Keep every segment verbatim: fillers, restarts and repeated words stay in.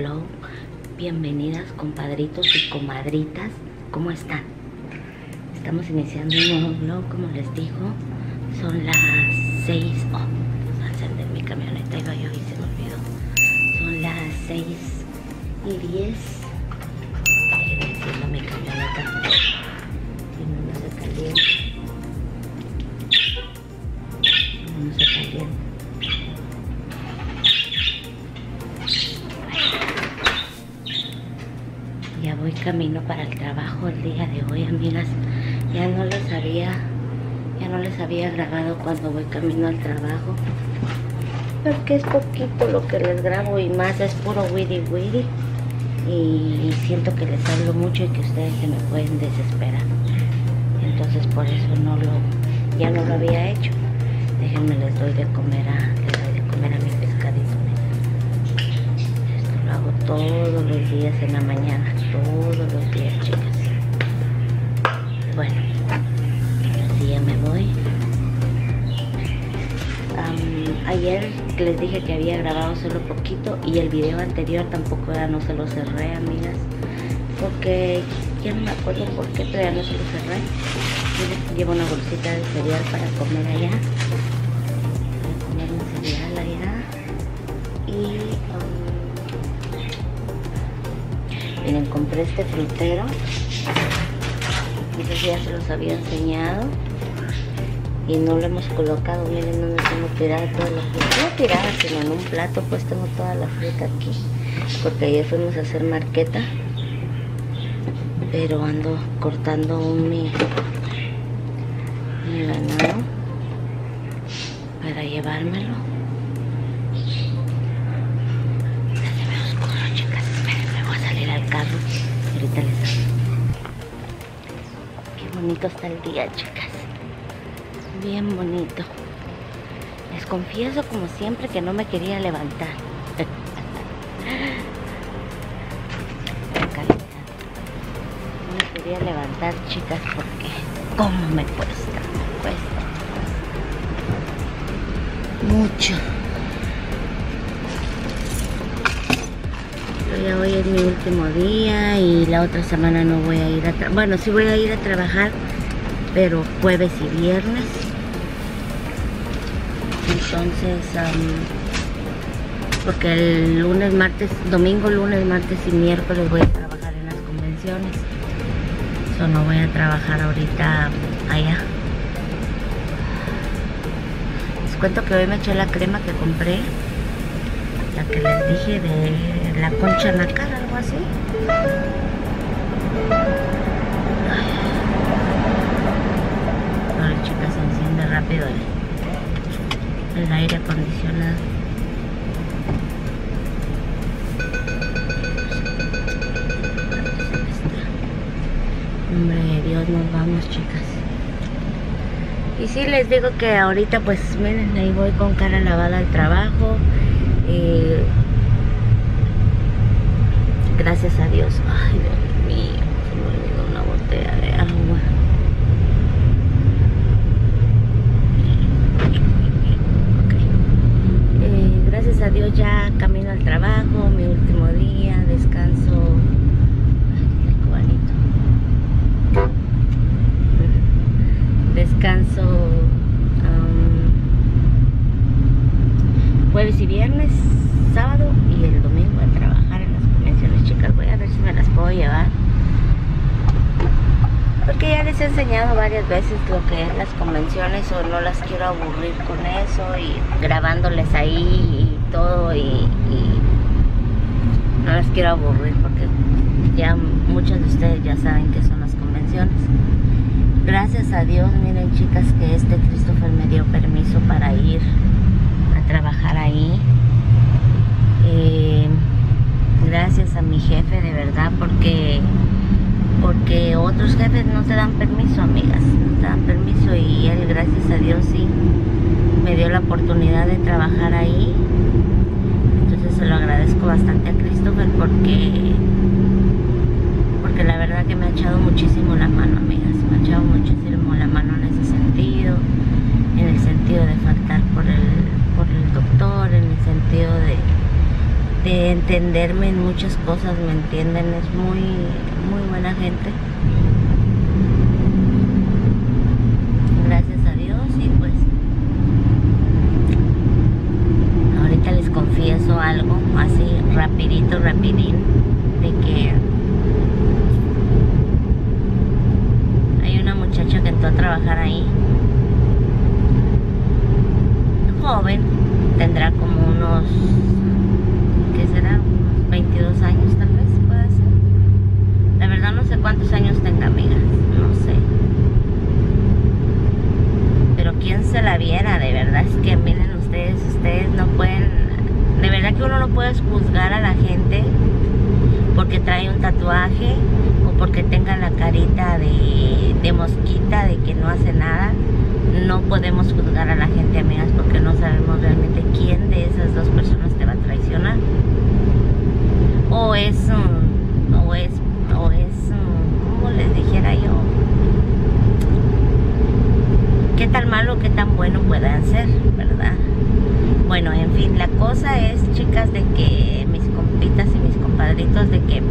hello, bienvenidas compadritos y comadritas, ¿cómo están? Estamos iniciando un nuevo vlog, como les digo, son las seis, oh, vamos a encender mi camioneta, iba yo y se me olvidó, son las seis y diez, déjenme enciendo mi camioneta, si no, no se calienta, no, no se calienta. Ya voy camino para el trabajo el día de hoy, amigas. Ya no les había, ya no les había grabado cuando voy camino al trabajo, porque es poquito lo que les grabo y más es puro witty witty. Y siento que les hablo mucho y que ustedes se me pueden desesperar. Entonces por eso no lo, ya no lo había hecho. Déjenme, les doy de comer a, les doy de comer a mi pescadito. Lo hago todos los días en la mañana, todos los días, chicas. Bueno, así ya me voy. Um, ayer les dije que había grabado solo poquito y el video anterior tampoco ya no se lo cerré, amigas, porque ya no me acuerdo por qué, pero ya no se lo cerré. Miren, llevo una bolsita de cereal para comer allá, para comer un cereal allá y um, miren, compré este frutero. No sé si ya se los había enseñado. Y no lo hemos colocado. Miren donde tengo tirada toda la fruta. No tirada, sino en un plato. Pues tengo toda la fruta aquí. Porque ayer fuimos a hacer marqueta. Pero ando cortando un mi, mi ganado para llevármelo. Al carro, ahorita les hablo. Qué bonito está el día, chicas, bien bonito. Les confieso, como siempre, que no me quería levantar. No me quería levantar, chicas, porque cómo me cuesta, me cuesta mucho. Ya hoy es mi último día y la otra semana no voy a ir a trabajar. Bueno, sí voy a ir a trabajar, pero jueves y viernes. Entonces, um, porque el lunes, martes, domingo, lunes, martes y miércoles voy a trabajar en las convenciones. Eso no voy a trabajar ahorita allá. Les cuento que hoy me eché la crema que compré, la que les dije de la concha en la cara, algo así. Ahora, chicas, se enciende rápido el, el aire acondicionado. Hombre de Dios, nos vamos, chicas. Y sí, les digo que ahorita, pues miren, ahí voy con cara lavada al trabajo. Eh, gracias a Dios. Ay, Dios mío, se me olvidó una botella de agua. Okay. Eh, gracias a Dios ya camino al trabajo, mi último día, descanso. Ay, el cubanito. Descanso um, jueves y viernes, sábado y el domingo a trabajar en las convenciones, chicas. Voy a ver si me las puedo llevar, porque ya les he enseñado varias veces lo que es las convenciones, o no las quiero aburrir con eso y grabándoles ahí y todo, y, y no las quiero aburrir porque ya muchos de ustedes ya saben qué son las convenciones. Gracias a Dios, miren, chicas, que este Christopher me dio permiso para ir a trabajar ahí. Eh, gracias a mi jefe, de verdad, porque porque otros jefes no te dan permiso, amigas, no te dan permiso, y él, gracias a Dios, sí me dio la oportunidad de trabajar ahí. Entonces se lo agradezco bastante a Christopher, porque porque la verdad que me ha echado muchísimo la mano, amigas, me ha echado muchísimo la mano en ese sentido, en el sentido de faltar por el por el doctor, en el sentido de de entenderme en muchas cosas, ¿me entienden? Es muy, muy buena gente. Gracias a Dios. Y pues ahorita les confieso algo así rapidito, rapidín, de que hay una muchacha que entró a trabajar ahí, joven, tendrá como unos, ¿qué será? Unos veintidós años tal vez, puede ser. La verdad no sé cuántos años tenga, amigas, no sé. Pero quién se la viera, de verdad, es que miren ustedes, ustedes no pueden, de verdad que uno no puede juzgar a la gente porque trae un tatuaje o porque tenga la carita de, de mosquita, de que no hace nada. No podemos juzgar a la gente, amigas, porque no sabemos realmente quién de esas dos personas te va a traicionar. O es, um, o es, o es, um, ¿cómo les dijera yo? ¿Qué tan malo, qué tan bueno puedan ser, verdad? Bueno, en fin, la cosa es, chicas, de que mis compitas y mis compadritos, de que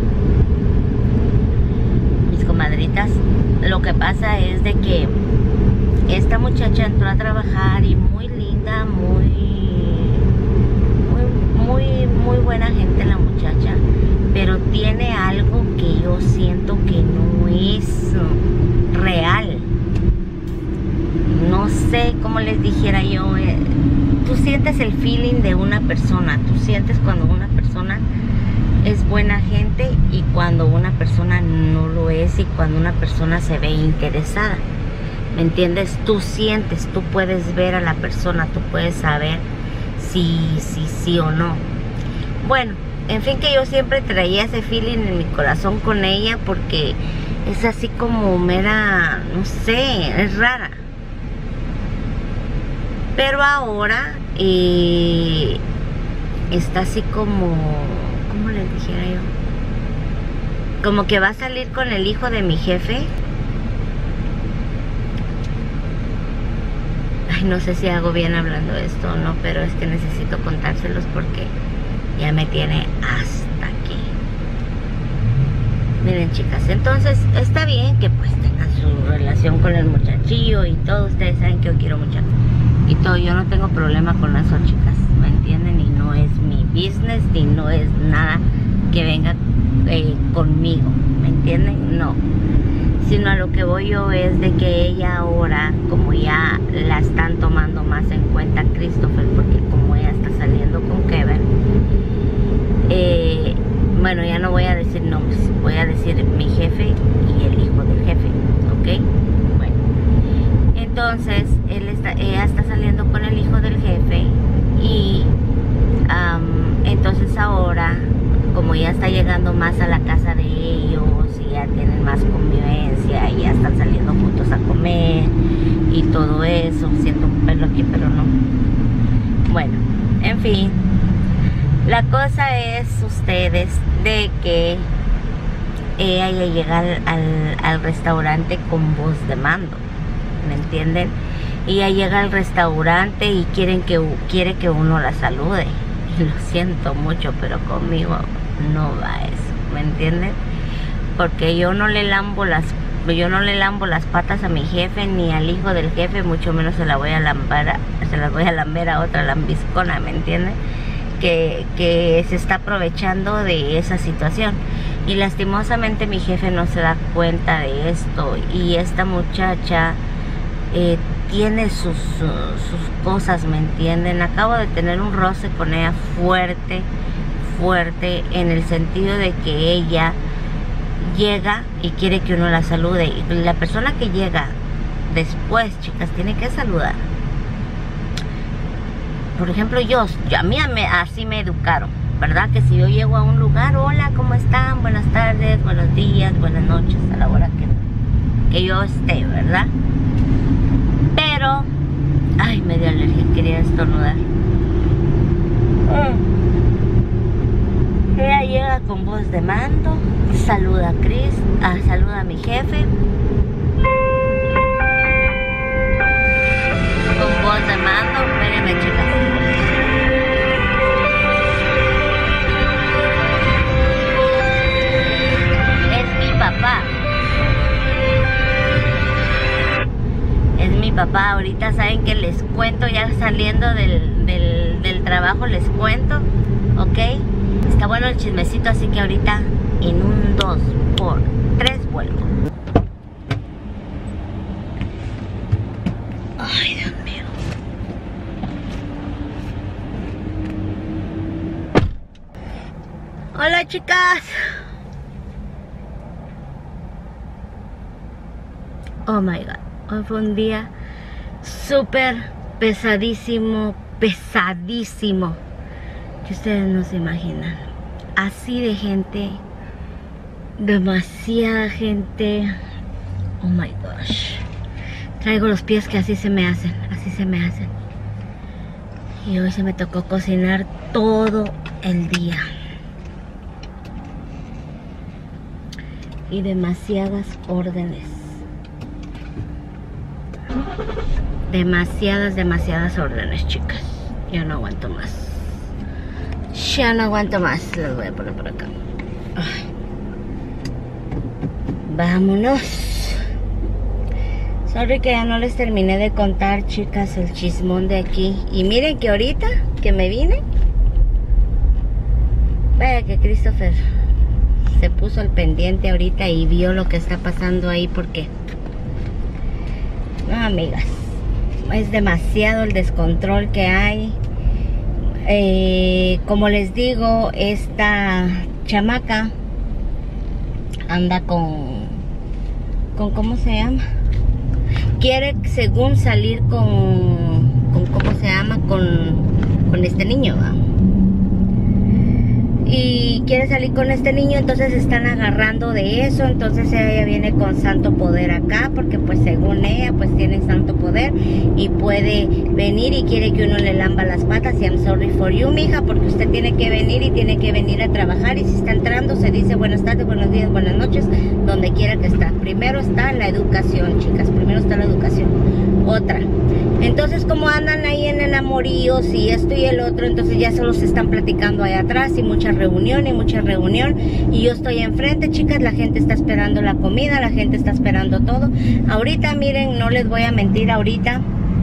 mis comadritas, lo que pasa es de que esta muchacha entró a trabajar y muy linda, muy, muy, muy, muy buena gente la muchacha, pero tiene algo que yo siento que no es real. No sé cómo les dijera yo, eh, tú sientes el feeling de una persona, tú sientes cuando una persona es buena gente y cuando una persona no lo es, y cuando una persona se ve interesada. ¿Me entiendes? Tú sientes, tú puedes ver a la persona, tú puedes saber si, si, sí o no. Bueno, en fin, que yo siempre traía ese feeling en mi corazón con ella porque es así como mera, no sé, es rara. Pero ahora eh, está así como, ¿cómo les dijera yo? Como que va a salir con el hijo de mi jefe. No sé si hago bien hablando esto o no, pero es que necesito contárselos porque ya me tiene hasta aquí. Miren, chicas, entonces está bien que pues tengan su relación con el muchachillo y todo. Ustedes saben que yo quiero mucho y todo, yo no tengo problema con eso, chicas, ¿me entienden? Y no es mi business, ni no es nada que venga eh, conmigo, ¿me entienden? No. Sino a lo que voy yo es de que ella ahora, como ya la están tomando más en cuenta Christopher, porque como ella está saliendo con Kevin, eh, bueno, ya no voy a decir nombres, voy a decir mi jefe y el hijo del jefe, ¿ok? Bueno, entonces él está, ella está saliendo con el hijo del jefe y um, entonces ahora, como ya está llegando más a la casa de ellos y ya tienen más convivencia y ya están saliendo juntos a comer y todo eso, siento un pelo aquí pero no, bueno, en fin, la cosa es ustedes de que ella ya llega al, al, al restaurante con voz de mando, ¿me entienden? Ella llega al restaurante y quieren que, quiere que uno la salude. Lo siento mucho, pero conmigo no va eso, ¿me entienden? Porque yo no le lambo las yo no le lambo las patas a mi jefe ni al hijo del jefe, mucho menos se la voy a lamber a, se las voy a lamber a otra lambiscona, ¿me entienden? Que, que se está aprovechando de esa situación. Y lastimosamente mi jefe no se da cuenta de esto, y esta muchacha eh, tiene sus, sus cosas, ¿me entienden? Acabo de tener un roce con ella fuerte, fuerte, en el sentido de que ella llega y quiere que uno la salude, y la persona que llega después, chicas, tiene que saludar. Por ejemplo, yo, yo a mí me, así me educaron, ¿verdad? Que si yo llego a un lugar, hola, ¿cómo están? Buenas tardes, buenos días, buenas noches, a la hora que, que yo esté, ¿verdad? Pero, ay, me dio alergia, quería estornudar. Ella llega con voz de mando, saluda a Chris, ah, saluda a mi jefe. Con voz de mando, espérenme, chicas. ahorita saben que les cuento, ya saliendo del, del, del trabajo les cuento, ¿ok? Está bueno el chismecito, así que ahorita en un dos por tres vuelvo. Ay, Dios mío. Hola, chicas. Oh my god, hoy fue un día súper pesadísimo, pesadísimo, que ustedes no se imaginan. Así de gente, demasiada gente. Oh my gosh. Traigo los pies que así se me hacen, así se me hacen. Y hoy se me tocó cocinar todo el día. Y demasiadas órdenes. Demasiadas, demasiadas órdenes, chicas. Ya no aguanto más. Ya no aguanto más. Las voy a poner por acá. Ay. Vámonos. Sorry que ya no les terminé de contar, chicas, el chismón de aquí. Y miren que ahorita que me vine, vaya que Christopher se puso al pendiente ahorita y vio lo que está pasando ahí, porque no, amigas, es demasiado el descontrol que hay. Eh, como les digo, esta chamaca anda con, con ¿cómo se llama? Quiere, según, salir con, con ¿cómo se llama? Con, con este niño, ¿va? Y quiere salir con este niño, entonces están agarrando de eso. Entonces ella viene con santo poder acá, porque pues según ella pues tiene santo poder y puede venir y quiere que uno le lamba las patas. Y I'm sorry for you, mija, porque usted tiene que venir y tiene que venir a trabajar. Y si está entrando se dice buenas tardes, buenos días, buenas noches, donde quiera que está. Primero está la educación, chicas, primero está la educación. Otra, entonces como andan ahí en enamoríos y esto y el otro, entonces ya solo se están platicando allá atrás y muchas reunión y mucha reunión, y yo estoy enfrente, chicas. La gente está esperando la comida, la gente está esperando todo. Ahorita, miren, no les voy a mentir, ahorita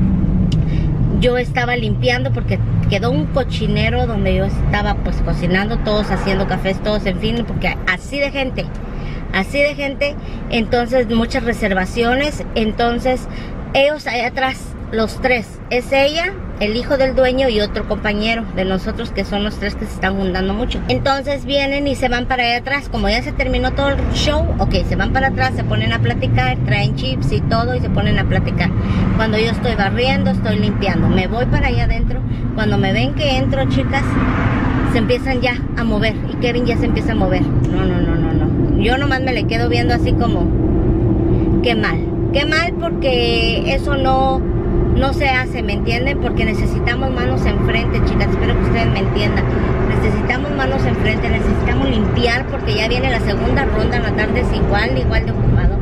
yo estaba limpiando porque quedó un cochinero donde yo estaba pues cocinando, todos haciendo cafés, todos, en fin, porque así de gente, así de gente, entonces muchas reservaciones. Entonces ellos allá atrás, los tres, es ella, el hijo del dueño y otro compañero de nosotros, que son los tres que se están juntando mucho. Entonces vienen y se van para allá atrás. Como ya se terminó todo el show, ok, se van para atrás, se ponen a platicar, traen chips y todo y se ponen a platicar. Cuando yo estoy barriendo, estoy limpiando, me voy para allá adentro. Cuando me ven que entro, chicas, se empiezan ya a mover y Kevin ya se empieza a mover. No, no, no, no, no. Yo nomás me le quedo viendo así como, qué mal, qué mal, porque eso no... no se hace, ¿me entienden? Porque necesitamos manos enfrente, chicas. Espero que ustedes me entiendan. Necesitamos manos enfrente, necesitamos limpiar, porque ya viene la segunda ronda. En la tarde es igual, igual de ocupado.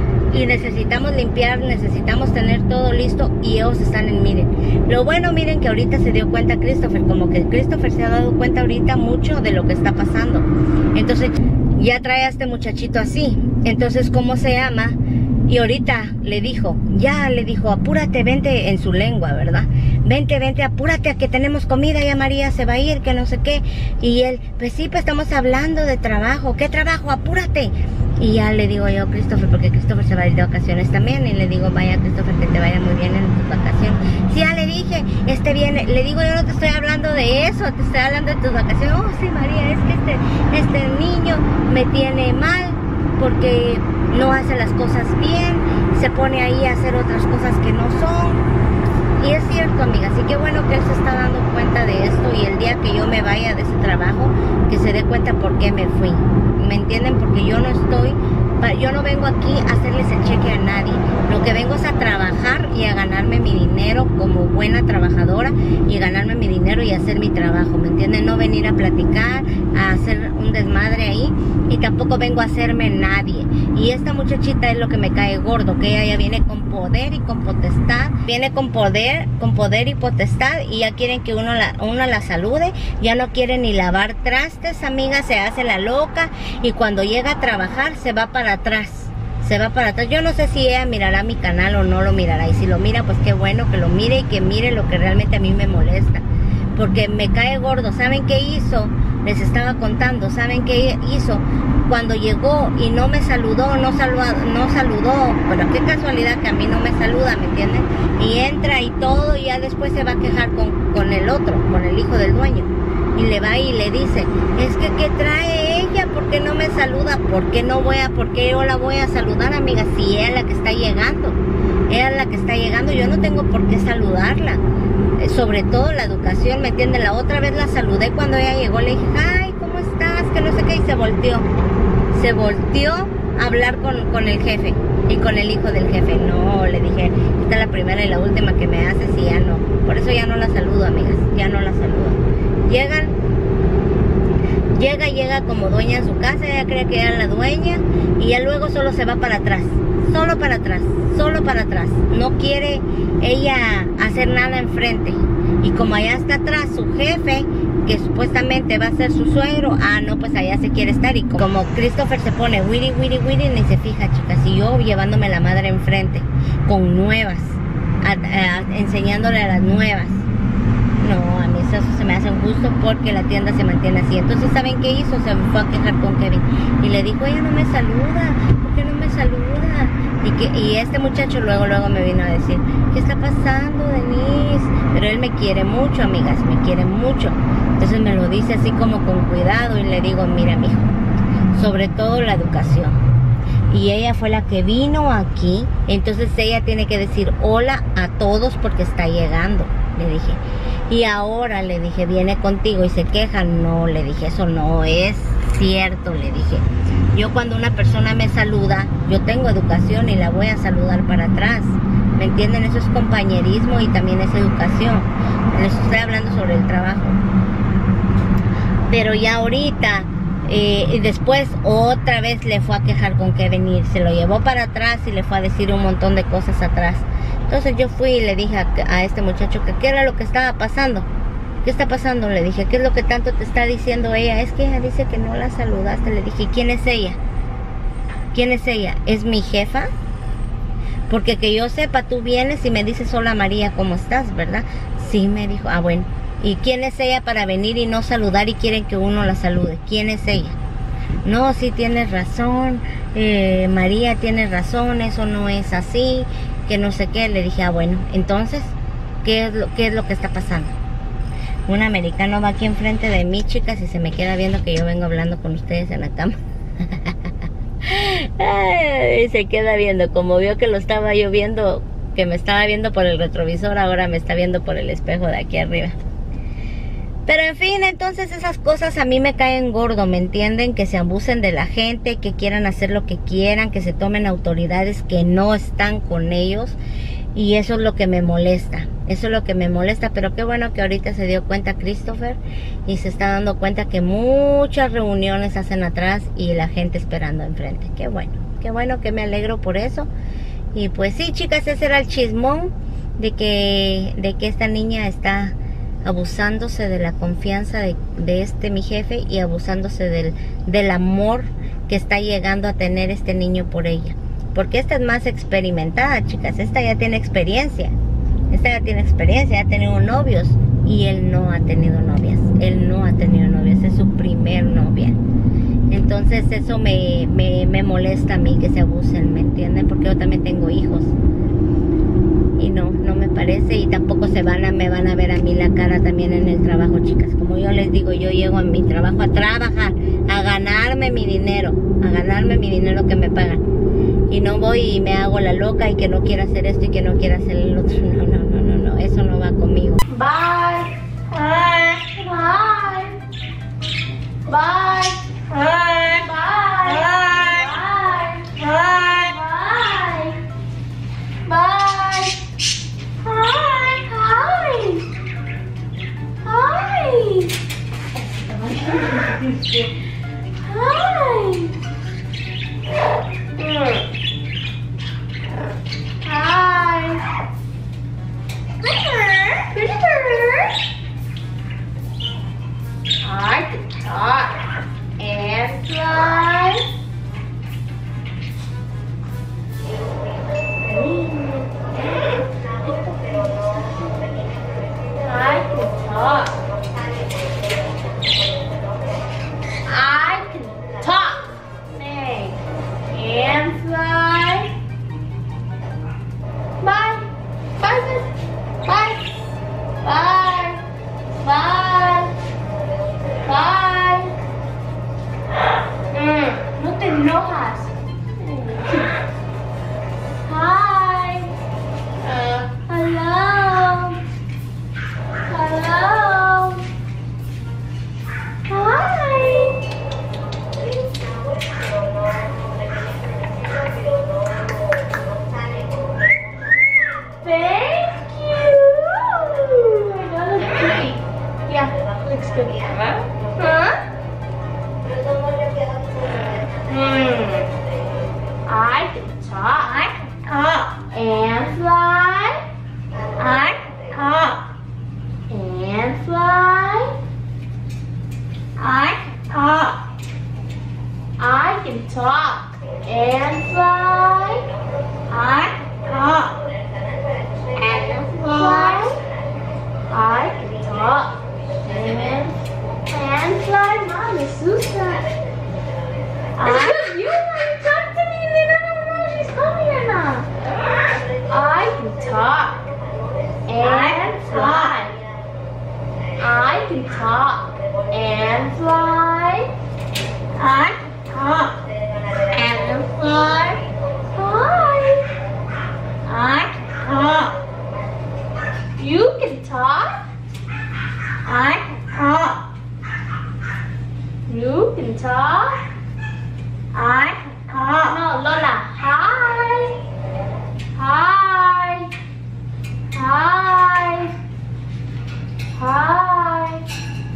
Y necesitamos limpiar, necesitamos tener todo listo. Y ellos están en, miren. Lo bueno, miren, que ahorita se dio cuenta Christopher. Como que Christopher se ha dado cuenta ahorita mucho de lo que está pasando. Entonces, ya trae a este muchachito así. Entonces, ¿cómo se llama? Y ahorita le dijo, ya le dijo, apúrate, vente, en su lengua, ¿verdad? Vente, vente, apúrate, a que tenemos comida, ya María se va a ir, que no sé qué. Y él, pues sí, pues estamos hablando de trabajo. ¿Qué trabajo? Apúrate. Y ya le digo yo, Christopher, porque Christopher se va a ir de vacaciones también. Y le digo, vaya, Christopher, que te vaya muy bien en tus vacaciones. Sí, ya le dije, este viene. Le digo, yo no te estoy hablando de eso, te estoy hablando de tus vacaciones. Oh, sí, María, es que este, este niño me tiene mal, porque no hace las cosas bien, se pone ahí a hacer otras cosas que no son. Y es cierto, amiga, así que bueno que él se está dando cuenta de esto. Y el día que yo me vaya de ese trabajo, que se dé cuenta por qué me fui. ¿Me entienden? Porque yo no estoy, yo no vengo aquí a hacerles el cheque a nadie. Lo que vengo es a trabajar y a ganarme mi dinero como buena trabajadora, y ganarme mi dinero y hacer mi trabajo, ¿me entienden? No venir a platicar, a hacer un desmadre ahí. Y tampoco vengo a hacerme nadie. Y esta muchachita es lo que me cae gordo, que ella ya viene con poder y con potestad. Viene con poder, con poder y potestad, y ya quieren que uno la, uno la salude. Ya no quiere ni lavar trastes, amiga, se hace la loca. Y cuando llega a trabajar se va para atrás. se va para atrás. Yo no sé si ella mirará mi canal o no lo mirará, y si lo mira, pues qué bueno que lo mire y que mire lo que realmente a mí me molesta, porque me cae gordo. ¿Saben qué hizo? Les estaba contando. ¿Saben qué hizo? Cuando llegó y no me saludó, no saludó, no saludó, pero qué casualidad que a mí no me saluda, ¿me entienden? Y entra y todo, y ya después se va a quejar con, con el otro, con el hijo del dueño. Y le va y le dice, es que ¿qué trae ella? ¿Por qué no me saluda? ¿Por qué no voy a, por qué yo la voy a saludar, amiga? Si ella es la que está llegando, ella es la que está llegando, yo no tengo por qué saludarla. Eh, sobre todo la educación, ¿me entienden? La otra vez la saludé cuando ella llegó, le dije, ay, ¿cómo estás? Que no sé qué, y se volteó. Se volteó a hablar con, con el jefe y con el hijo del jefe. No, le dije, esta es la primera y la última que me haces y ya no. Por eso ya no la saludo, amigas, ya no la saludo. Llegan, llega, llega como dueña en su casa, ella cree que era la dueña, y ya luego solo se va para atrás, solo para atrás, solo para atrás. No quiere ella hacer nada enfrente. Y como allá está atrás su jefe, que supuestamente va a ser su suegro, ah, no, pues allá se quiere estar. Y como Christopher se pone wiri, wiri, wiri, ni se fija, chicas, y yo llevándome la madre enfrente, con nuevas, a, a, enseñándole a las nuevas. No, a mí eso se me hace injusto porque la tienda se mantiene así. Entonces, ¿saben qué hizo? Se fue a quejar con Kevin y le dijo, ella no me saluda, ¿por qué no me saluda? Y, que, y este muchacho luego, luego me vino a decir, ¿qué está pasando, Denise? Pero él me quiere mucho, amigas, me quiere mucho. Entonces me lo dice así como con cuidado y le digo, mira, mijo, sobre todo la educación. Y ella fue la que vino aquí, entonces ella tiene que decir hola a todos porque está llegando, le dije. Y ahora, le dije, viene contigo y se queja. No, le dije, eso no es cierto, le dije. Yo cuando una persona me saluda, yo tengo educación y la voy a saludar para atrás. ¿Me entienden? Eso es compañerismo y también es educación. Les estoy hablando sobre el trabajo. Pero ya ahorita, eh, y después otra vez le fue a quejar con Kevin y se lo llevó para atrás y le fue a decir un montón de cosas atrás. Entonces yo fui y le dije a, a este muchacho que qué era lo que estaba pasando. ¿Qué está pasando? Le dije, ¿qué es lo que tanto te está diciendo ella? Es que ella dice que no la saludaste. Le dije, ¿quién es ella? ¿Quién es ella? ¿Es mi jefa? Porque que yo sepa, tú vienes y me dices, hola María, ¿cómo estás? ¿Verdad? Sí, me dijo, ah bueno. ¿Y quién es ella para venir y no saludar y quieren que uno la salude? ¿Quién es ella? No, sí tienes razón, eh, María tiene razón, eso no es así, que no sé qué. Le dije, ah bueno, entonces, ¿qué es lo, qué es lo que está pasando? Un americano va aquí enfrente de mí, chicas, y se me queda viendo que yo vengo hablando con ustedes en la cama. Ay, se queda viendo, como vio que lo estaba yo viendo, que me estaba viendo por el retrovisor, ahora me está viendo por el espejo de aquí arriba. Pero en fin, entonces esas cosas a mí me caen gordo, ¿me entienden? Que se abusen de la gente, que quieran hacer lo que quieran, que se tomen autoridades que no están con ellos. Y eso es lo que me molesta, eso es lo que me molesta. Pero qué bueno que ahorita se dio cuenta Christopher y se está dando cuenta que muchas reuniones hacen atrás y la gente esperando enfrente. Qué bueno, qué bueno, que me alegro por eso. Y pues sí, chicas, ese era el chismón de que, de que esta niña está abusándose de la confianza de, de este mi jefe y abusándose del, del amor que está llegando a tener este niño por ella. Porque esta es más experimentada, chicas, esta ya tiene experiencia, esta ya tiene experiencia, ya ha tenido novios y él no ha tenido novias, él no ha tenido novias, es su primer novia. Entonces eso me, me, me molesta a mí que se abusen, ¿me entienden? Porque yo también tengo hijos. Y no, no me parece, y tampoco se van a, me van a ver a mí la cara también en el trabajo, chicas. Como yo les digo, yo llego a mi trabajo a trabajar, a ganarme mi dinero, a ganarme mi dinero que me pagan. Y no voy y me hago la loca y que no quiero hacer esto y que no quiero hacer el otro. No, no, no, no, no, eso no va conmigo. Bye, bye, bye, bye, bye, bye, bye, bye, bye. no te enojas. Hi. Uh, hello. Hello. Hi. Thank you. That looks pretty. Yeah, looks good. Huh? Mm. I can talk. I can talk. And fly. I can talk. And fly. I can talk. I can talk. And fly. I can talk. And fly. I can talk. And, and fly. Mom is Susan. I, you want to talk to me, and then I don't know if she's coming or not. I can talk and fly. I can talk and fly. I can talk and fly. Hi. I can talk. You can talk. I can talk. You can talk. I uh, no, Lola. Hi. Hi. Hi. Hi.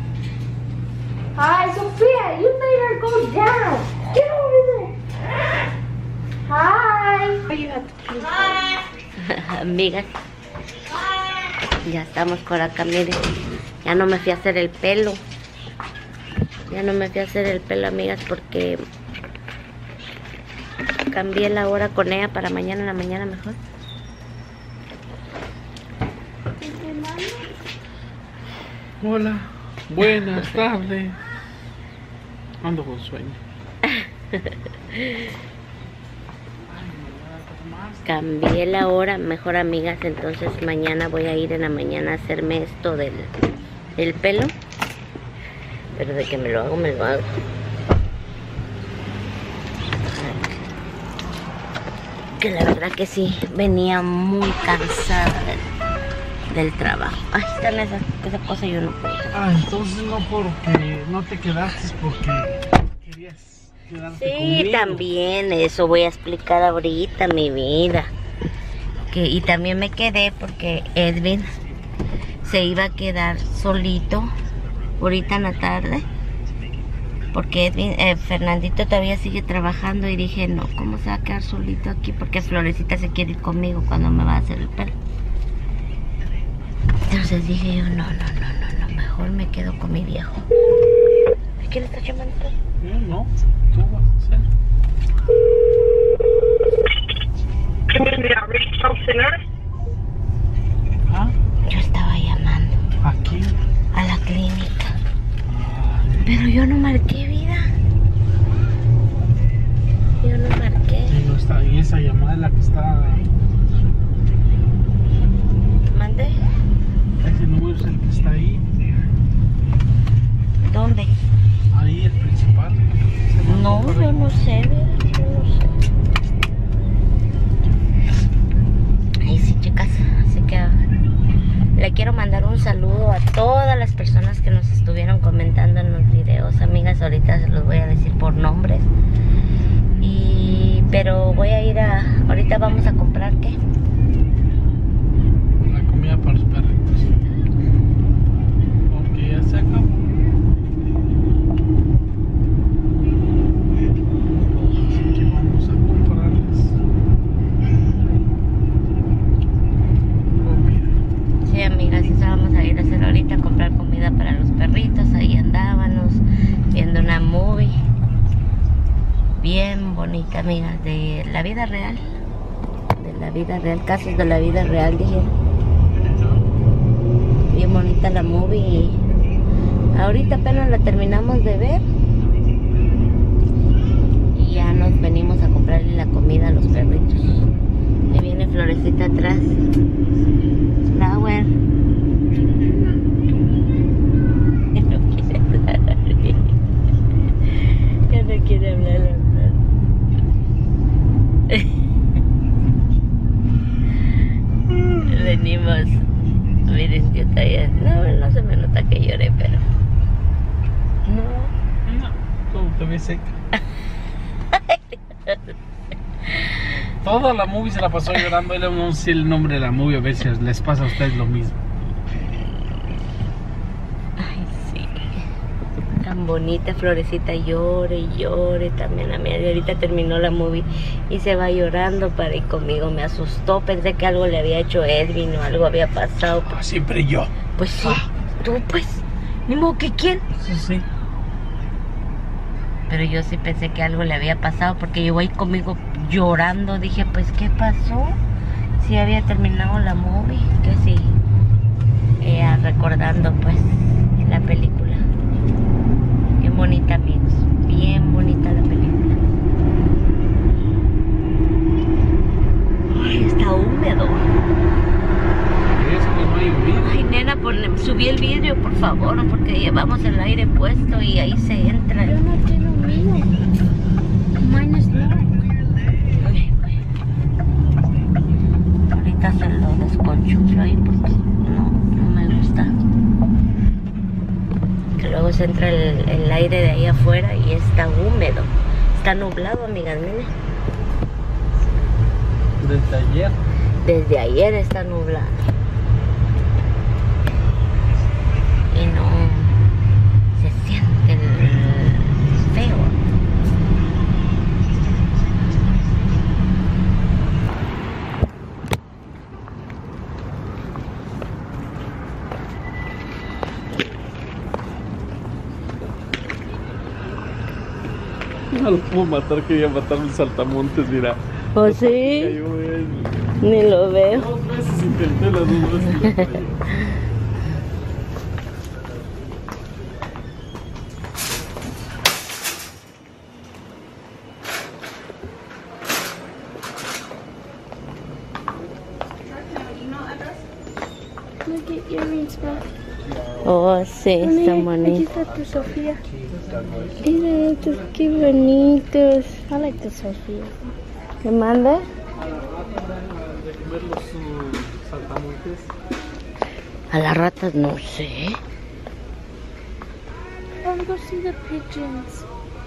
Hi, Sophia, you made her go down. Get over there. Hi. You have to Hi. Amigas. Ya estamos por acá, miren. Ya no me fui a hacer el pelo. Ya no me fui a hacer el pelo, amigas, porque cambié la hora con ella para mañana en la mañana mejor. Hola, buenas tardes. Ando con sueño. Cambié la hora mejor, amigas, entonces mañana voy a ir en la mañana a hacerme esto del, del pelo. Pero de que me lo hago, me lo hago. Que la verdad que sí, venía muy cansada del, del trabajo. Ay, están esas, esa cosa yo no puedo. Ah, entonces no porque no te quedaste porque querías quedarte Sí, conmigo. también, eso voy a explicar ahorita, mi vida. Que, y también me quedé porque Edwin se iba a quedar solito ahorita en la tarde. Porque Edwin, eh, Fernandito todavía sigue trabajando y dije, no, ¿cómo se va a quedar solito aquí? Porque Florecita se quiere ir conmigo cuando me va a hacer el pelo. Entonces dije yo, no, no, no, no, no, mejor me quedo con mi viejo. ¿A quién estás llamando? No, no, tú vas a hacer. ¿Ah? Yo estaba llamando. ¿A quién? A la clínica. Pero yo no marqué, vida. Yo no marqué. Sí, no está. Y esa llamada es la que está. ¿Mandé? Ese número es el que está ahí. ¿Dónde? Ahí, el principal. No, yo no sé, vida. Yo no sé. Ahí sí, chicas. Así que le quiero mandar un saludo a todas las personas que nos estuvieron comentando en los videos, amigas. Ahorita se los voy a decir por nombres. Y pero voy a ir a... Ahorita vamos a comprar, ¿qué? La comida para los perritos. Porque ya se acabó. Así que vamos a comprarles comida. Sí, amigas, eso vamos a ir a hacer ahorita, a comprar comida para los perritos. Ahí andábamos viendo una movie bien bonita, amigas, de la vida real. De la vida real, casos de la vida real, dije. Bien bonita la movie y ahorita apenas la terminamos de ver. Y ya nos venimos a comprarle la comida a los perritos. Ahí viene Florecita atrás. Flower. Ya no quiere hablar. Ya no quiere hablar. Venimos. Miren, yo todavía... No, no se me nota que lloré, pero... No, no. Como te ves seca. Toda la movie se la pasó llorando. Él no sé el nombre de la movie. A ver si les pasa a ustedes lo mismo. Ay, sí. Tan bonita, Florecita llore y llore también. A mí ahorita terminó la movie y se va llorando para ir conmigo. Me asustó, pensé que algo le había hecho Edwin o algo había pasado. Ah, siempre yo. Pues sí, Ah. tú pues, ni modo que quién. Sí, sí. Pero yo sí pensé que algo le había pasado porque llegó ahí conmigo llorando. Dije, pues, ¿qué pasó? Sí había terminado la movie. Que sí, eh, recordando pues la película. Bien bonita, amigos. Bien bonita la película. Ay, está húmedo. Eso no hay vida. Ay, nena, ponle, subí el vidrio, por favor, porque llevamos el aire puesto y ahí se entra. Yo no tengo mío. Mine is not. Ay, güey. Ahorita se lo desconchuflo ahí porque no, no me gusta. Que luego se entra el, el aire de ahí afuera y está húmedo. Está nublado, amigas, miren. Desde ayer. Desde ayer está nublado. Y no se siente el feo. No lo puedo matar, quería matar un saltamontes, mira. ¿Oh, sí? Cayó él. Ni lo veo. Dos veces intenté, las dos veces le falló. Look at earrings, bro. Oh, sí, está Aquí bonito. está tu Sofía. Mira estos, qué bonitos. I like the Sofía. ¿Qué manda? De comer los uh, saltamontes. A las ratas no sé. I want to go see the pigeons.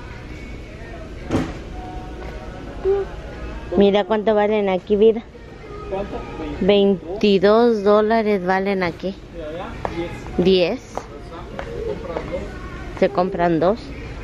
Mira cuánto valen aquí, vida. ¿Cuánto? veintidós dólares valen aquí. De allá, diez. diez. Compras dos. Se compran dos.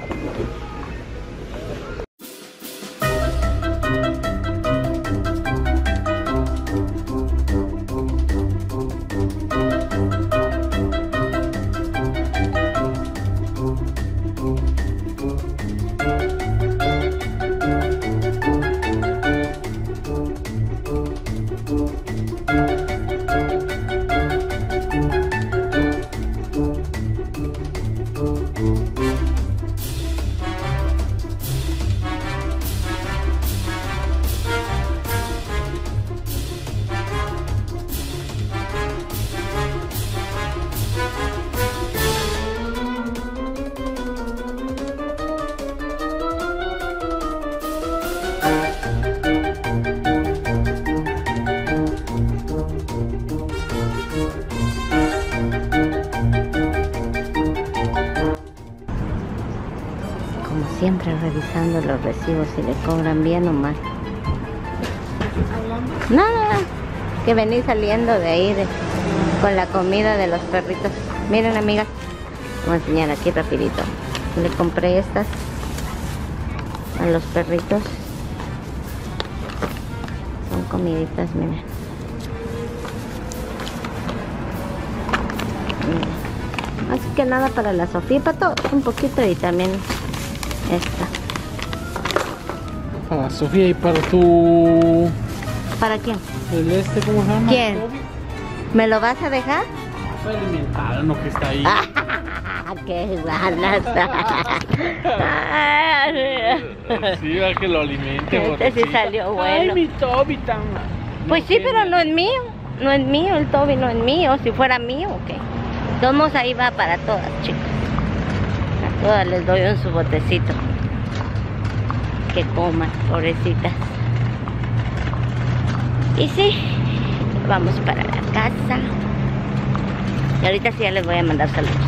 Siempre revisando los recibos si le cobran bien o mal. Nada, que venís saliendo de ahí de, con la comida de los perritos. Miren, amigas, voy a enseñar aquí rapidito. Le compré estas a los perritos. Son comiditas, miren. Miren. Así que nada para la Sofía, para todos un poquito y también esta. Para Sofía y para tu... ¿Para quién? El este, ¿cómo se llama? ¿Quién? Toby. ¿Me lo vas a dejar? Fue alimentado, no que está ahí. ¡Qué ganas! Sí, va que lo alimente. Este sí pobrecita. salió bueno. Ay, mi Toby tan... Pues sí, pero no es mío. No es mío, el Toby no es mío. Si fuera mío, ok. Tomos ahí va para todas, chicos. A todas les doy un su botecito. Que coman, pobrecitas. Y sí, vamos para la casa. Y ahorita sí ya les voy a mandar saludos.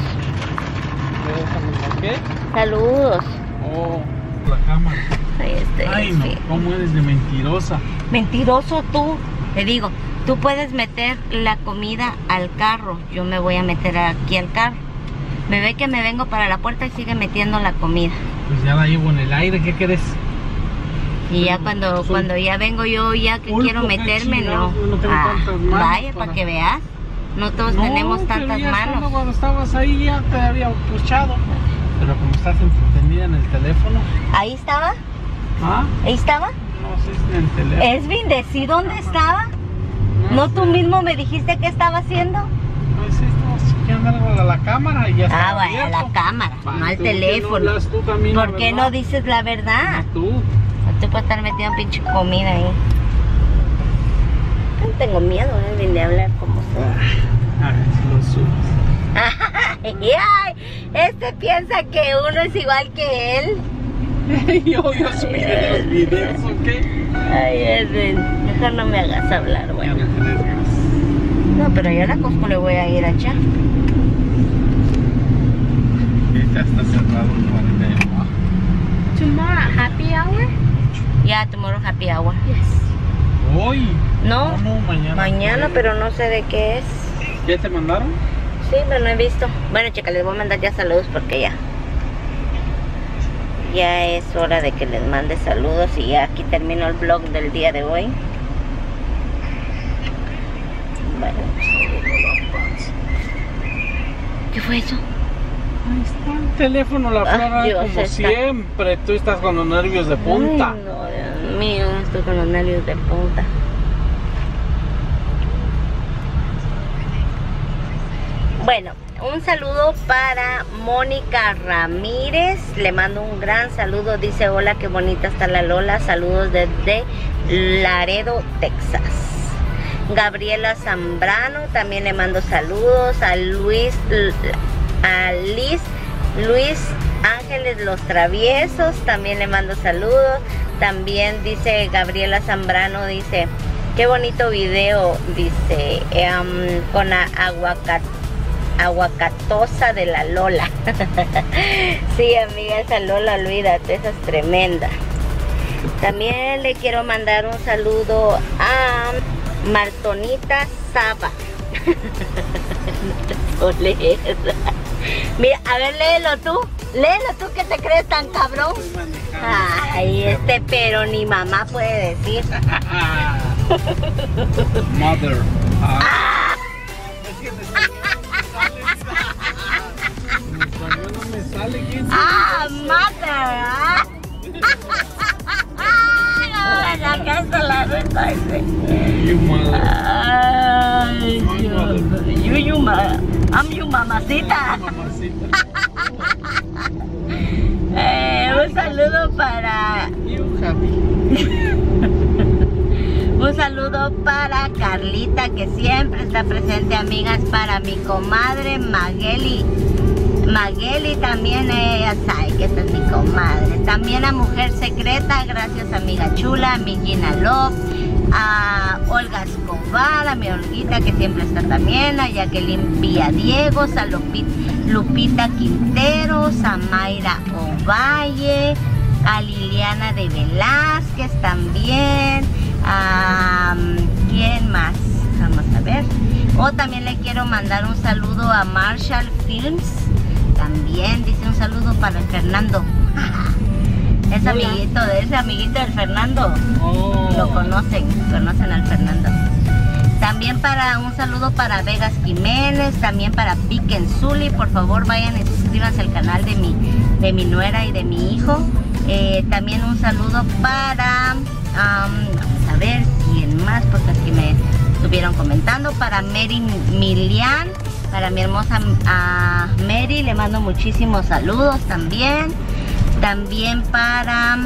¿Qué? Saludos. Oh, la cámara. Ahí estoy. Ay, no, sí. ¿Cómo eres de mentirosa? Mentiroso tú. Te digo, tú puedes meter la comida al carro. Yo me voy a meter aquí al carro. Me ve que me vengo para la puerta y sigue metiendo la comida. Pues ya la llevo en el aire, ¿qué querés? Y ya cuando, Soy cuando ya vengo yo, ya que pulpo, quiero qué meterme, no. chingados, yo no tengo Ah, tantas manos vaya, para para- que veas. No todos No, tenemos te tantas veía solo manos. Cuando estabas ahí ya te había puchado. Pero como estás entretenida en el teléfono. Ahí estaba, ¿Ah? ahí estaba. No, sí es en el teléfono. Esvin, decí dónde estaba. ¿No tú sé. mismo me dijiste qué estaba haciendo? No sé, estaba chequeando algo a la cámara y ya está. Ah, vaya, a la cámara, no al teléfono. No hablas tú también, la ¿Por qué verdad? no dices la verdad? Tú. No te puedes estar metiendo pinche comida ahí. No tengo miedo, Edwin, de hablar como sea. A ver si lo subes. Ay, este piensa que uno es igual que él. Yo, yo subí los videos, ¿ok? Ay, Edwin, mejor no me hagas hablar, Ya bueno. no tenés gas. No, pero yo a la Costco le voy a ir allá. Ahorita está cerrado el cuarenta de abajo. Tomorrow, happy hour? Ya, tomorrow happy hour. Yes. Hoy. No, No, no, mañana. mañana, pero no sé de qué es. ¿Ya te mandaron? Sí, pero no he visto. Bueno, chicas, les voy a mandar ya saludos porque ya. Ya es hora de que les mande saludos y ya aquí termino el vlog del día de hoy. Bueno. ¿Qué fue eso? Ahí está el teléfono, la Ah, flora, Dios, como está. siempre. Tú estás con los nervios de punta. Ay, no, Dios mío, estoy con los nervios de punta. Bueno, un saludo para Mónica Ramírez. Le mando un gran saludo. Dice, hola, qué bonita está la Lola. Saludos desde Laredo, Texas. Gabriela Zambrano, también le mando saludos. A Luis, a Liz, Luis Ángeles Los Traviesos, también le mando saludos. También dice Gabriela Zambrano, dice, qué bonito video, dice, um, con la aguacate. Aguacatosa de la Lola. Sí, amiga, esa Lola, olvídate, esa es tremenda. También le quiero mandar un saludo a Martonita Saba. Mira, a ver, léelo tú. Léelo tú, que te crees tan cabrón. Ay, este, pero ni mamá puede decir. Mother. Ah. No me sale. ¿Quién sabe? Ah, mother. Ah. No, la casa la renta ese. You mother. Ay, Dios. You, you, ma. I'm you, mamacita. Mamacita. Eh, un saludo para... You happy. Un saludo para Carlita, que siempre está presente, amigas. Para mi comadre Magueli. Magueli también, ella sabe que esta es mi comadre. También a Mujer Secreta, gracias amiga chula, a mi Gina Love, a Olga Escobar, a mi Olguita que siempre está también, a Jacqueline Villadiegos, a Lupita, Lupita Quinteros, a Mayra Ovalle, a Liliana de Velázquez también, a ¿quién más? Vamos a ver. O también le quiero mandar un saludo a Marshall Films. También dice un saludo para el Fernando. Es Hola. amiguito de ese amiguito del Fernando. Oh. Lo conocen, conocen al Fernando. También para un saludo para Vegas Jiménez, también para Piquen Zully. Por favor, vayan y suscríbanse al canal de mi, de mi nuera y de mi hijo. Eh, también un saludo para, um, vamos a ver quién más, porque aquí me estuvieron comentando. Para Mary Milian, para mi hermosa uh, Mary, le mando muchísimos saludos también. También para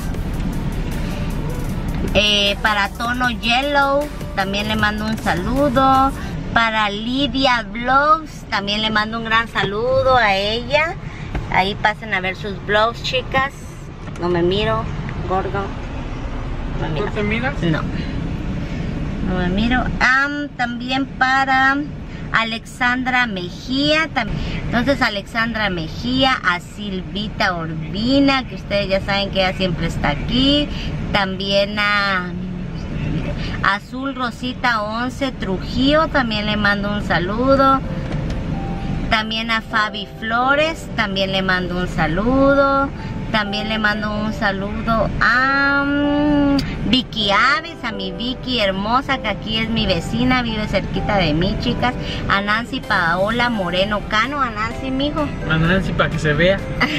eh, para Tono Yellow, también le mando un saludo. Para Lidia Vlogs, también le mando un gran saludo a ella. Ahí pasen a ver sus vlogs, chicas. No me miro, gordo. No me ¿Tú miro. te miras? No. No me miro. Um, también para Alexandra Mejía. Entonces Alexandra Mejía, a Silvita Urbina, que ustedes ya saben que ella siempre está aquí. También a Azul Rosita once Trujillo, también le mando un saludo. También a Fabi Flores, también le mando un saludo. También le mando un saludo a um, Vicky Aves, a mi Vicky hermosa, que aquí es mi vecina, vive cerquita de mí, chicas. A Nancy Paola Moreno Cano, a Nancy, mijo. A Nancy, para que se vea.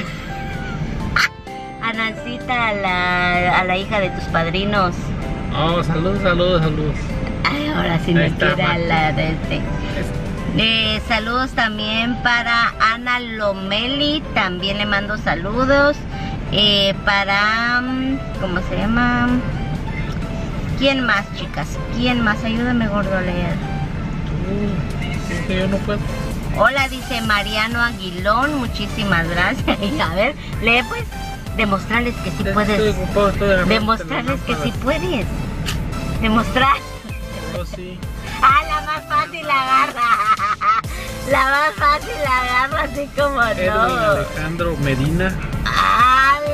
A Nancita, a la, a la hija de tus padrinos. Oh, saludos, saludos, saludos. Ay, ahora sí me tira la de este. Eh, saludos también para Ana Lomeli, también le mando saludos. Eh, para, ¿cómo se llama? ¿Quién más, chicas? ¿Quién más? Ayúdame, gordo, a leer. Uh, que yo no puedo. Hola, dice Mariano Aguilón, muchísimas gracias. Y a ver, lee pues, demostrarles que sí puedes. Estoy ocupado, estoy de demostrarles que sí puedes. Demostrar. Yo sí. Ah, la más fácil la agarra. La más fácil la agarra, así como Edwin no. Alejandro Medina. Ay.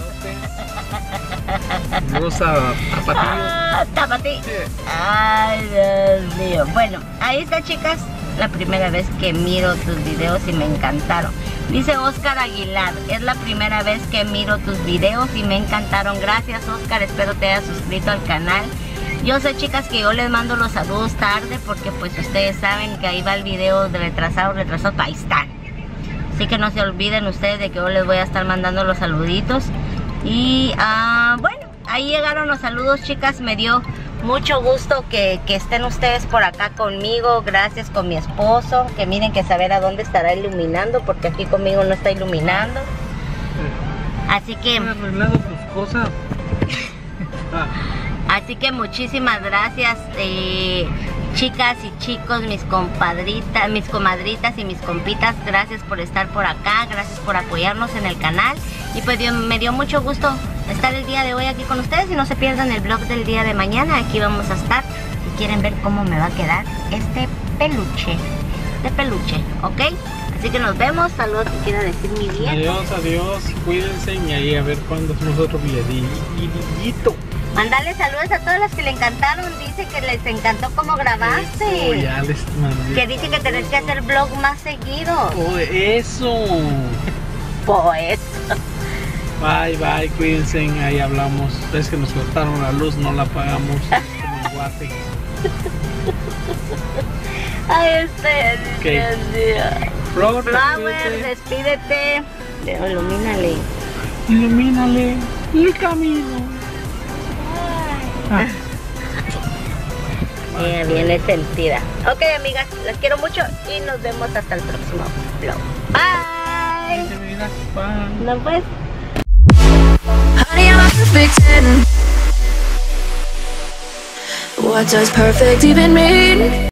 Rosa Tapatío. Ah, Tapatío. Ay, Dios mío. Bueno, ahí está, chicas. La primera vez que miro tus videos y me encantaron. Dice Oscar Aguilar, es la primera vez que miro tus videos y me encantaron. Gracias, Oscar, espero te hayas suscrito al canal. Yo sé, chicas, que yo les mando los saludos tarde porque pues ustedes saben que ahí va el video de retrasado, retrasado, ahí están. Así que no se olviden ustedes de que yo les voy a estar mandando los saluditos. Y uh, bueno, ahí llegaron los saludos, chicas. Me dio mucho gusto que, que estén ustedes por acá conmigo. Gracias, con mi esposo. Que miren que saber a dónde estará iluminando, porque aquí conmigo no está iluminando. Así que... ¿has arreglado tus cosas? Ah. Así que muchísimas gracias, eh, chicas y chicos, mis compadritas, mis comadritas y mis compitas. Gracias por estar por acá, gracias por apoyarnos en el canal. Y pues dio, me dio mucho gusto estar el día de hoy aquí con ustedes. Y no se pierdan el vlog del día de mañana, aquí vamos a estar. Si quieren ver cómo me va a quedar este peluche, de peluche, ¿ok? Así que nos vemos, saludos, que quiero decir mi bien. Adiós, adiós, cuídense y ahí a ver cuándo hacemos otro videito. Mandale saludos a todas las que le encantaron. Dice que les encantó cómo grabaste. Eso, ya les mandé. Que dice que tenés que hacer vlog más seguido. Oh, eso. Pues. Bye, bye, cuídense, ahí hablamos. Es que nos cortaron la luz, no la apagamos. Como el guate. Ay, este. Okay. Dios mío. Flower, Flower, despídete. Ilumínale. Ilumínale el camino. Ah. Ella viene sentida. Ok, amigas, las quiero mucho y nos vemos hasta el próximo vlog. Bye. Bye. No, pues. Honey, I'm a perfect ten. What does perfect even mean?